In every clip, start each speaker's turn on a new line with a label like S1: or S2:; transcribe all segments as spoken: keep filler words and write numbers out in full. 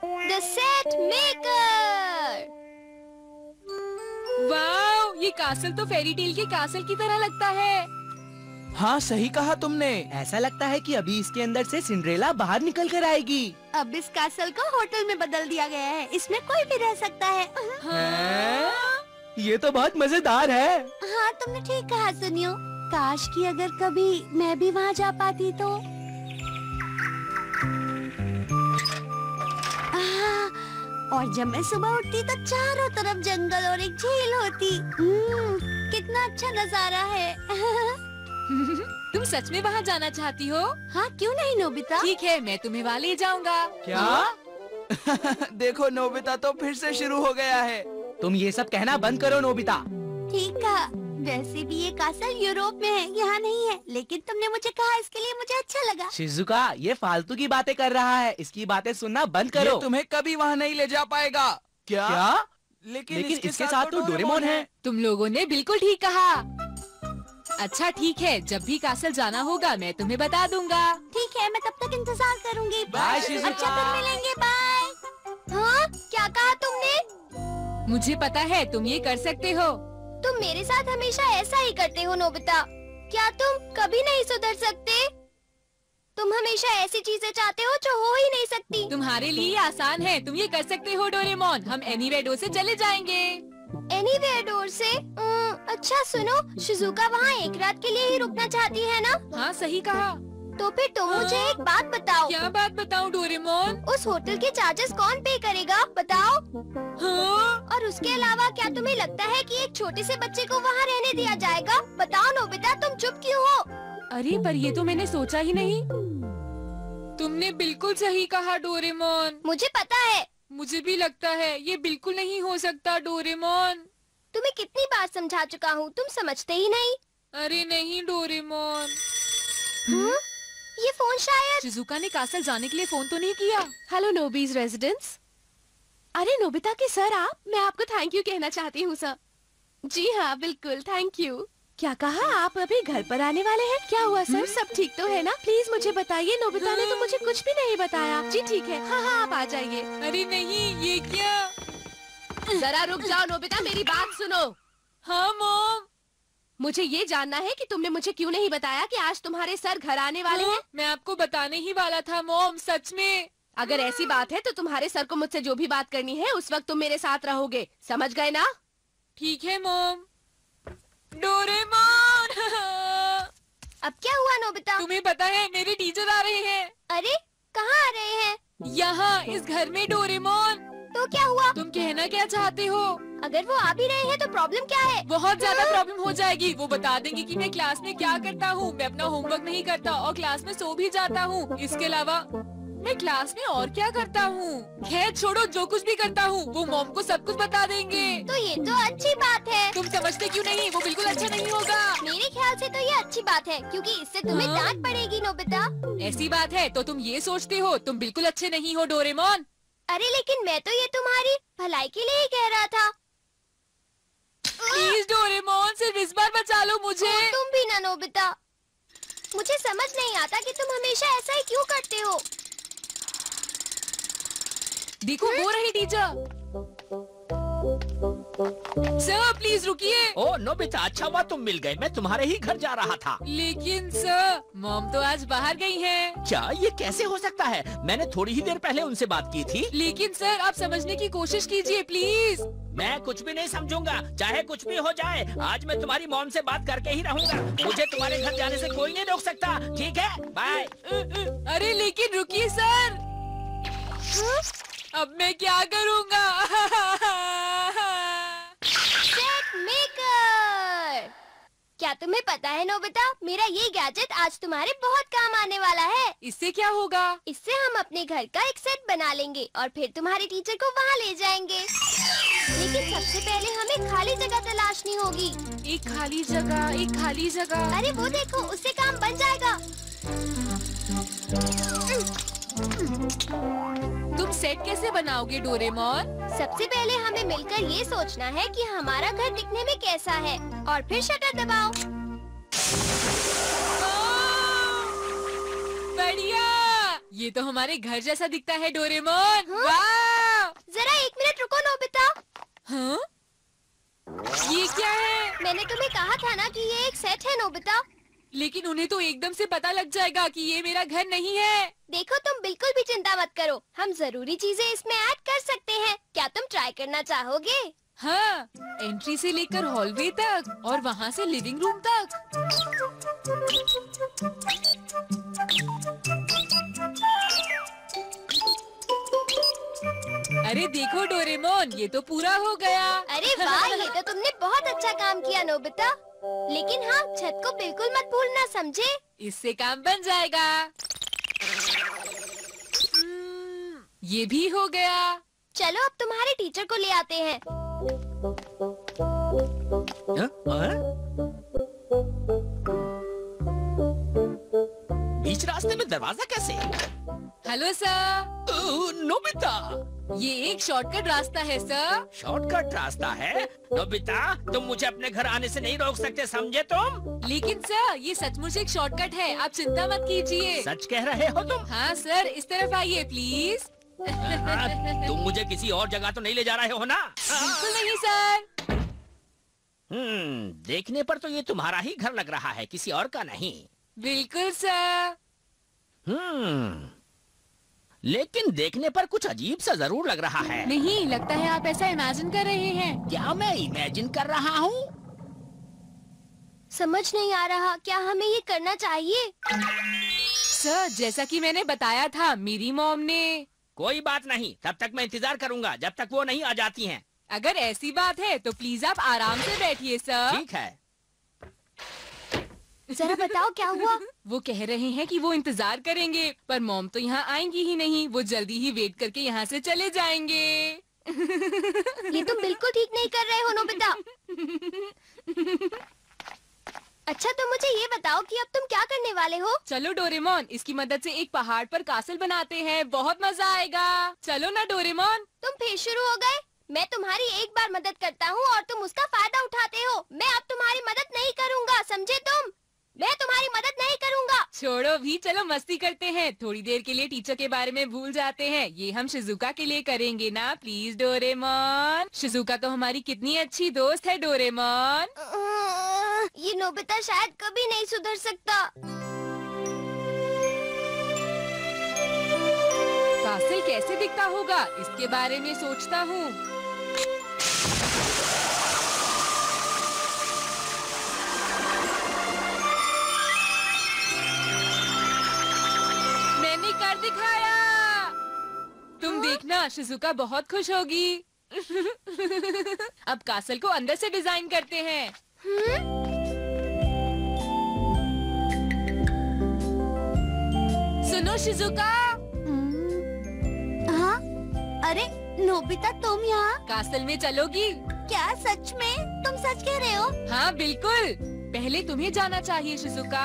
S1: The set maker.
S2: Wow, ये castle तो fairy tell के कासल की तरह लगता है।
S3: हाँ, सही कहा तुमने। ऐसा लगता है कि अभी इसके अंदर से सिंड्रेला बाहर निकल कर आएगी।
S1: अब इस कासल को होटल में बदल दिया गया है, इसमें कोई भी रह सकता है।
S3: हैं? ये तो बहुत मजेदार है।
S1: हाँ, तुमने ठीक कहा सुनियो। काश कि अगर कभी मैं भी वहाँ जा पाती तो। आ, और जब मैं सुबह उठती तो चारों तरफ जंगल और एक झील होती। हम्म, कितना अच्छा नजारा है।
S2: तुम सच में वहाँ जाना चाहती हो?
S1: हाँ, क्यों नहीं नोबिता?
S2: ठीक है, मैं तुम्हें वहाँ ले जाऊंगा।
S3: क्या? देखो नोबिता तो फिर से शुरू हो गया है। तुम ये सब कहना बंद करो नोबिता।
S1: ठीक कहा। वैसे भी ये कासल यूरोप में है, यहाँ नहीं है, लेकिन तुमने मुझे कहा इसके लिए मुझे अच्छा लगा।
S3: शिजुका, ये फालतू की बातें कर रहा है, इसकी बातें सुनना बंद करो।
S4: ये तुम्हें कभी वहाँ नहीं ले जा पाएगा।
S3: क्या? क्या?
S4: लेकिन,
S3: लेकिन
S4: इसके,
S3: इसके
S4: साथ,
S3: साथ तो डोरेमोन है।
S2: तुम लोगों ने बिल्कुल ठीक कहा। अच्छा ठीक है, जब भी कासल जाना होगा मैं तुम्हें बता दूंगा।
S1: ठीक है, मैं तब तक इंतजार करूंगी।
S3: Bye Shizuka.
S1: अच्छा, फिर मिलेंगे। बाय। हाँ, क्या कहा तुमने?
S2: मुझे पता है तुम ये कर सकते हो।
S1: तुम मेरे साथ हमेशा ऐसा ही करते हो नोबिता। क्या तुम कभी नहीं सुधर सकते? तुम हमेशा ऐसी चीजें चाहते हो जो हो ही नहीं सकती।
S2: तुम्हारे लिए आसान है, तुम ये कर सकते हो डोरेमोन। हम एनीवेयर डोर से चले जाएंगे।
S1: एनीवेयर डोर से? उम, अच्छा सुनो, शिजुका वहाँ एक रात के लिए ही रुकना चाहती है ना?
S2: हाँ सही कहा।
S1: तो फिर तुम मुझे एक बात बताओ।
S2: क्या बात बताऊं डोरेमोन?
S1: उस होटल के चार्जेस कौन पे करेगा, बताओ।
S2: हाँ?
S1: और उसके अलावा क्या तुम्हें लगता है कि एक छोटे से बच्चे को वहाँ रहने दिया जाएगा? बताओ नोबिता, तुम चुप क्यों हो?
S2: अरे पर ये तो मैंने सोचा ही नहीं। तुमने बिल्कुल सही कहा डोरेमोन।
S1: मुझे पता है।
S2: मुझे भी लगता है ये बिल्कुल नहीं हो सकता डोरेमोन।
S1: तुम्हें कितनी बार समझा चुका हूँ, तुम समझते ही नहीं।
S2: अरे नहीं डोरेमोन।
S1: हुँ? ये फोन शायद
S2: शिजुका ने कासल जाने के लिए फोन तो नहीं किया।
S5: Hello Nobi's residence. अरे नोबिता के सर, आप मैं आपको थैंक यू कहना चाहती हूँ सर। जी हाँ बिल्कुल, थैंक यू। क्या कहा, आप अभी घर पर आने वाले हैं? क्या हुआ सर, सब ठीक तो है ना? प्लीज मुझे बताइए, नोबिता ने तो मुझे कुछ भी नहीं बताया। जी ठीक है, हाँ हाँ आप आ जाइए।
S2: अरे नहीं, ये क्या?
S5: जरा रुक जाओ नोबिता, मेरी बात सुनो।
S2: हाँ मॉम।
S5: मुझे ये जानना है कि तुमने मुझे क्यों नहीं बताया कि आज तुम्हारे सर घर आने वाले हैं?
S2: मैं आपको बताने ही वाला था मॉम, सच में।
S5: अगर ऐसी बात है तो तुम्हारे सर को मुझसे जो भी बात करनी है उस वक्त तुम मेरे साथ रहोगे, समझ गए ना?
S2: ठीक है मॉम। डोरेमोन।
S1: अब क्या हुआ नोबिता?
S2: तुम्हें पता है मेरे टीचर आ रहे हैं।
S1: अरे कहाँ आ रहे हैं?
S2: यहाँ इस घर में डोरेमोन।
S1: तो क्या हुआ?
S2: तुम कहना क्या चाहते हो?
S1: अगर वो आ भी रहे हैं तो प्रॉब्लम क्या है?
S2: बहुत ज्यादा प्रॉब्लम हो जाएगी। वो बता देंगे कि मैं क्लास में क्या करता हूँ। मैं अपना होमवर्क नहीं करता और क्लास में सो भी जाता हूँ। इसके अलावा मैं क्लास में और क्या करता हूँ। खैर छोड़ो, जो कुछ भी करता हूँ वो मॉम को सब कुछ बता देंगे।
S1: तो ये तो अच्छी बात है।
S2: तुम समझते क्यों नहीं? वो बिल्कुल अच्छा नहीं होगा।
S1: मेरे ख्याल से तो ये अच्छी बात है, क्योंकि इससे तुम्हें
S2: हाँ?
S1: डांट पड़ेगी नोबिता।
S2: ऐसी बात है तो तुम ये सोचते हो तुम बिल्कुल अच्छे नहीं हो डोरेमोन।
S1: अरे लेकिन मैं तो ये तुम्हारी भलाई के लिए ही कह रहा था।
S2: प्लीज डोरेमोन, सिर्फ इस बार बचा लो मुझे।
S1: ओ, तुम भी ना नोबिता। मुझे समझ नहीं आता कि तुम हमेशा ऐसा ही क्यों करते हो।
S2: देखो वो रही टीचर। सर प्लीज रुकिए।
S6: ओ नोबिता, अच्छा हुआ तुम मिल गए, मैं तुम्हारे ही घर जा रहा था।
S2: लेकिन सर मॉम तो आज बाहर गई हैं।
S6: क्या ये कैसे हो सकता है? मैंने थोड़ी ही देर पहले उनसे बात की थी।
S2: लेकिन सर आप समझने की कोशिश कीजिए प्लीज।
S6: मैं कुछ भी नहीं समझूंगा, चाहे कुछ भी हो जाए। आज मैं तुम्हारी मॉम से बात करके ही रहूंगा। मुझे तुम्हारे घर जाने से कोई नहीं रोक सकता, ठीक है? बाय।
S2: अरे लेकिन रुकिए सर। अब मैं क्या करूँगा?
S1: Set maker. क्या तुम्हें पता है नोबिता, मेरा ये गैजेट आज तुम्हारे बहुत काम आने वाला है।
S2: इससे क्या होगा?
S1: इससे हम अपने घर का एक सेट बना लेंगे और फिर तुम्हारे टीचर को वहाँ ले जाएंगे। लेकिन सबसे पहले हमें खाली जगह तलाशनी होगी।
S2: एक खाली जगह, एक खाली जगह।
S1: अरे वो देखो, उससे काम बन जाएगा।
S2: तुम सेट कैसे बनाओगे डोरेमोन?
S1: सबसे पहले हमें मिलकर ये सोचना है कि हमारा घर दिखने में कैसा है और फिर शटर दबाओ।
S2: बढ़िया, ये तो हमारे घर जैसा दिखता है डोरेमोन।
S1: हाँ?
S2: वाह!
S1: जरा एक मिनट रुको नोबिता।
S2: हाँ? ये क्या है?
S1: मैंने तुम्हें कहा था ना कि ये एक सेट है नोबिता।
S2: लेकिन उन्हें तो एकदम से पता लग जाएगा कि ये मेरा घर नहीं है।
S1: देखो तुम बिल्कुल भी चिंता मत करो, हम जरूरी चीजें इसमें ऐड कर सकते हैं। क्या तुम ट्राई करना चाहोगे?
S2: हाँ, एंट्री से लेकर हॉलवे तक और वहाँ से लिविंग रूम तक। अरे देखो डोरेमोन, ये तो पूरा हो गया।
S1: अरे वाह, ये तो तुमने बहुत अच्छा काम किया नोबिता। लेकिन हाँ, छत को बिल्कुल मत भूलना, समझे?
S2: इससे काम बन जाएगा। हम्म, ये भी हो गया।
S1: चलो अब तुम्हारे टीचर को ले आते हैं।
S6: हाँ? हाँ? बीच रास्ते में दरवाजा कैसे?
S2: Hello sir.
S6: ओह, नोबिता,
S2: ये एक शॉर्टकट रास्ता है सर।
S6: शॉर्टकट रास्ता है? नोबिता, तुम मुझे अपने घर आने से नहीं रोक सकते, समझे तुम?
S2: लेकिन सर, ये सचमुच एक शॉर्टकट है, आप चिंता मत कीजिए।
S6: सच कह रहे हो तुम?
S2: हाँ सर, इस तरफ आइए प्लीज।
S6: हाँ, तुम मुझे किसी और जगह तो नहीं ले जा रहे हो ना?
S2: बिल्कुल नहीं सर।
S6: हम्म, देखने पर तो ये तुम्हारा ही घर लग रहा है, किसी और का नहीं।
S2: बिल्कुल सर।
S6: हम्म, लेकिन देखने पर कुछ अजीब सा जरूर लग रहा है।
S2: नहीं, लगता है आप ऐसा इमेजिन कर रहे हैं।
S6: क्या मैं इमेजिन कर रहा हूँ?
S1: समझ नहीं आ रहा, क्या हमें ये करना चाहिए?
S2: सर, जैसा कि मैंने बताया था, मेरी मॉम ने।
S6: कोई बात नहीं, तब तक मैं इंतजार करूंगा जब तक वो नहीं आ जाती हैं।
S2: अगर ऐसी बात है तो प्लीज आप आराम से बैठिए सर।
S6: ठीक है।
S1: जरा बताओ क्या हुआ?
S2: वो कह रहे हैं कि वो इंतजार करेंगे, पर मॉम तो यहाँ आएंगी ही नहीं। वो जल्दी ही वेट करके यहाँ से चले जाएंगे।
S1: ये तुम बिल्कुल ठीक नहीं कर रहे हो नोबिता। अच्छा तो मुझे ये बताओ कि अब तुम क्या करने वाले हो?
S2: चलो डोरेमोन, इसकी मदद से एक पहाड़ पर कासल बनाते हैं, बहुत मजा आएगा। चलो ना डोरेमोन।
S1: तुम फिर शुरू हो गए? मैं तुम्हारी एक बार मदद करता हूँ और तुम उसका फायदा उठाते हो। मैं अब तुम्हारी मदद नहीं करूँगा, समझे तुम? मैं तुम्हारी मदद नहीं करूँगा।
S2: छोड़ो भी, चलो मस्ती करते हैं। थोड़ी देर के लिए टीचर के बारे में भूल जाते हैं। ये हम शिजुका के लिए करेंगे ना, प्लीज डोरेमोन। शिजुका तो हमारी कितनी अच्छी दोस्त है डोरेमोन।
S1: अ, ये नोबिता शायद कभी नहीं सुधर सकता।
S2: कासल कैसे दिखता होगा, इसके बारे में सोचता हूँ। मैंने कर दिखाया। तुम देखना, शिजुका बहुत खुश होगी। अब कासल को अंदर से डिजाइन करते हैं। सुनो शिजुका।
S1: हाँ? अरे नोबिता, तुम यहाँ?
S2: कासल में चलोगी?
S1: क्या सच में? तुम सच कह रहे हो?
S2: हाँ बिल्कुल। पहले तुम्हें जाना चाहिए शिजुका।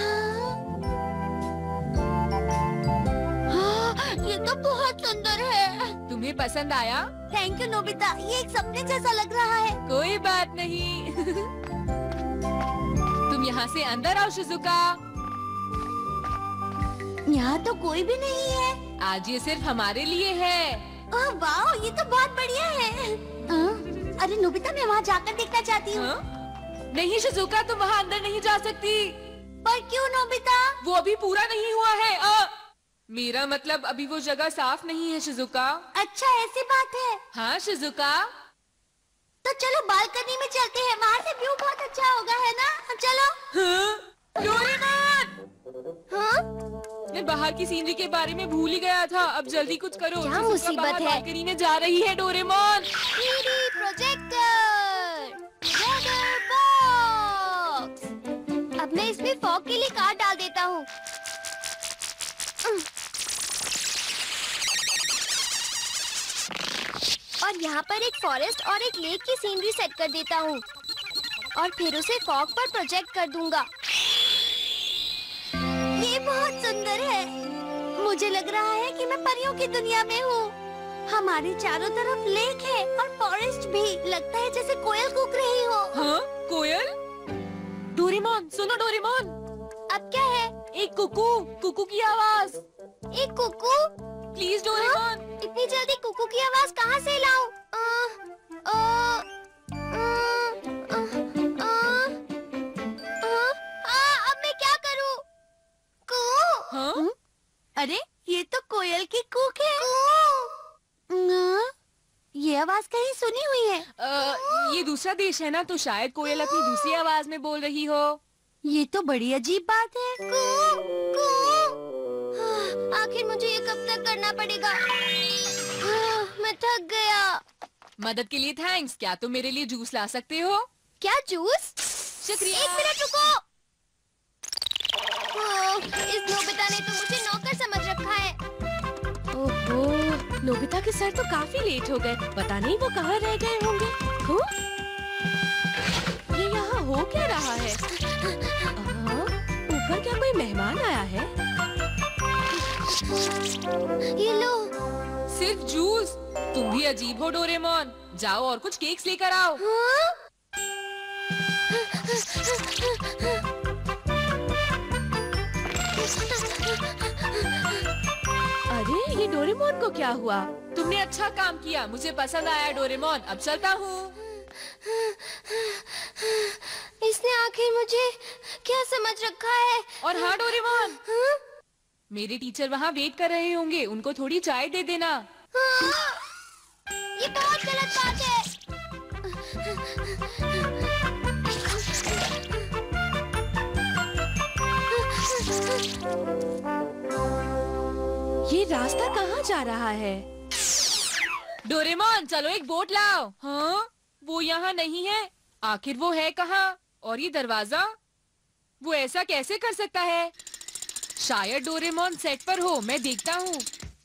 S1: हाँ, ये तो बहुत सुंदर है।
S2: तुम्हें पसंद आया?
S1: थैंक यू नोबिता, ये एक सपने जैसा लग रहा है।
S2: कोई बात नहीं। तुम यहाँ से अंदर आओ शिजुका।
S1: यहाँ तो कोई भी नहीं है।
S2: आज ये सिर्फ हमारे लिए है।
S1: ओह वाह, ये तो बहुत बढ़िया है। आ, अरे नोबिता, मैं वहाँ जाकर देखना चाहती हूँ।
S2: हाँ? नहीं शिजुका, तुम वहाँ अंदर नहीं जा सकती।
S1: पर क्यों नोबिता?
S2: वो अभी पूरा नहीं हुआ है। आ, मेरा मतलब अभी वो जगह साफ नहीं है शिजुका।
S1: अच्छा ऐसी बात है।
S2: हाँ शिजुका।
S1: तो चलो बालकनी में चलते हैं, वहाँ से व्यू बहुत अच्छा होगा, है ना? चलो।
S2: हाँ? डोरेमोन!
S1: हाँ?
S2: मैं बाहर की सीनरी के बारे में भूल ही गया था। अब जल्दी कुछ करो।
S1: क्या
S2: शिजुका
S1: मुसीबत
S2: बाहर
S1: है?
S2: बालकनी में जा रही है Doraemon.
S1: Three D projector, rubber box. अब मैं इसमें फॉग के लिए कार्ड डाल देता हूँ। और यहाँ पर एक फॉरेस्ट और एक लेक की सीनरी सेट कर देता हूँ और फिर उसे फॉग पर प्रोजेक्ट कर दूंगा। ये बहुत सुंदर है। मुझे लग रहा है कि मैं परियों की दुनिया में हूँ। हमारे चारों तरफ लेक है और फॉरेस्ट भी। लगता है जैसे कोयल कूक रही हो।
S2: हाँ? कोयल? डोरेमोन, सुनो डोरेमोन।
S1: अब क्या है?
S2: एक कुकू कुकू की आवाज।
S1: एक कुकू?
S2: Please Doraemon.
S1: इतनी जल्दी कुकू की आवाज कहाँ से लाऊं? आ, आ, आ, आ, आ, आ, आ, अब मैं क्या करूं? कू?
S2: हाँ?
S1: अरे ये तो कोयल की कूक है। आ, ये आवाज कहीं सुनी हुई है।
S2: आ, ये दूसरा देश है ना, तो शायद कोयल अपनी दूसरी आवाज में बोल रही हो।
S1: ये तो बड़ी अजीब बात है। कू, कू। आखिर मुझे ये कब तक करना पड़ेगा? मैं थक गया।
S2: मदद के लिए थैंक्स। क्या तुम मेरे लिए जूस ला सकते हो?
S1: क्या जूस?
S2: शुक्रिया।
S1: एक मिनट रुको। ओह, इस नोबिता ने तो मुझे नौकर समझ रखा है।
S5: ओहो, नोबिता के सर तो काफी लेट हो गए। पता नहीं वो कहाँ रह गए होंगे। हुँ? ये यहाँ हो क्या रहा है? आहा, ऊपर क्या कोई मेहमान आया है?
S1: ये लो।
S2: सिर्फ जूस? तुम भी अजीब हो डोरेमोन। जाओ और कुछ केक्स लेकर आओ।
S1: हाँ?
S5: अरे ये डोरेमोन को क्या हुआ?
S2: तुमने अच्छा काम किया, मुझे पसंद आया डोरेमोन। अब चलता हूँ।
S1: इसने आखिर मुझे क्या समझ रखा है?
S2: और हाँ डोरेमोन,
S1: हाँ?
S2: मेरे टीचर वहाँ वेट कर रहे होंगे, उनको थोड़ी चाय दे देना।
S1: हाँ? ये बहुत गलत बात है।
S5: ये रास्ता कहाँ जा रहा है?
S2: डोरेमोन चलो एक बोट लाओ। हाँ? वो यहाँ नहीं है। आखिर वो है कहाँ? और ये दरवाजा? वो ऐसा कैसे कर सकता है? शायद डोरेमोन सेट पर हो, मैं देखता हूँ।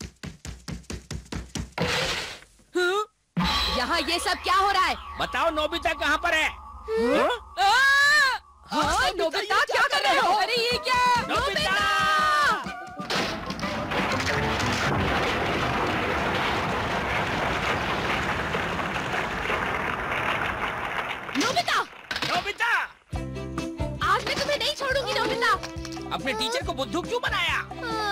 S2: हाँ?
S5: यहाँ ये सब क्या हो रहा है?
S6: बताओ नोबिता कहाँ पर है?
S2: आ! हाँ, नोबिता क्या कर रहे हो? अरे ये क्या?
S6: नोबिता!
S5: नोबिता!
S6: नोबिता!
S5: आज मैं तुम्हें नहीं छोड़ूंगी नोबिता।
S6: अपने टीचर को बुद्धू क्यों बनाया?
S1: हाँ?